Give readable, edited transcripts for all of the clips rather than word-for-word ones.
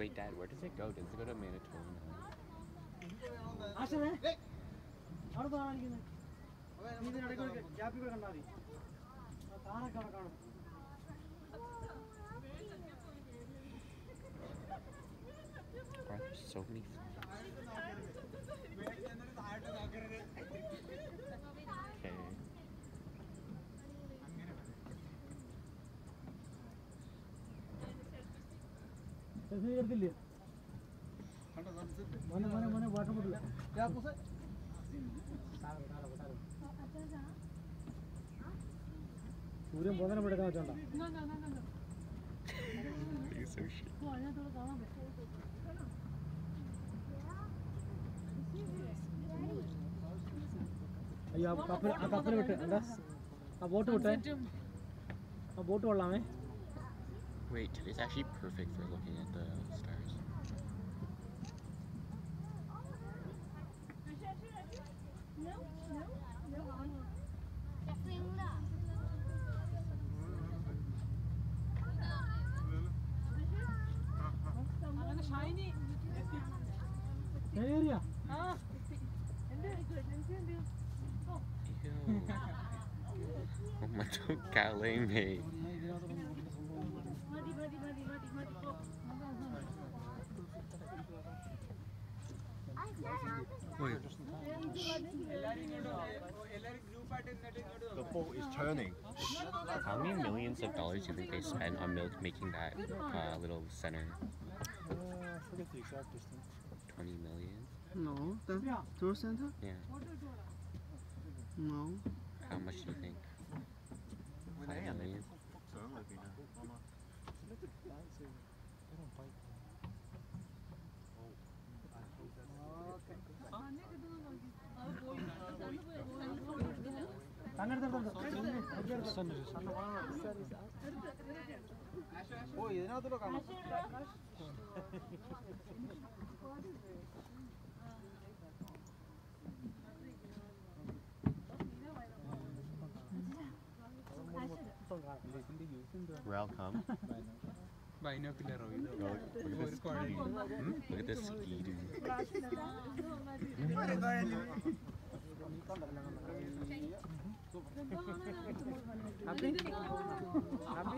Wait, Dad, where does it go? Does it go to Manitoba now? Are there so many flags? Okay. He's so shit. Wait, today's actually perfect for looking at the stars. Oh my god, mate. The boat is turning. How many millions of dollars do you think they spent on making that little center? I forget the exact distance. 20 million? No, the tour center? Yeah. No. How much do you think? 5 million? Welcome. Binocular. Look at this ski, dude. Happy? Happy?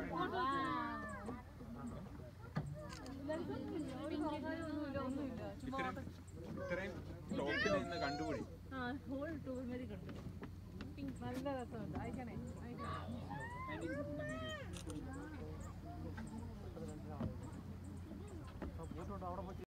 ഇത്രയും ടോപ്പിൽ നിന്ന് കണ്ടുപിടി whole ടൂർമെറി കണ്ടു നല്ല രസമുണ്ട് അയക്കണേ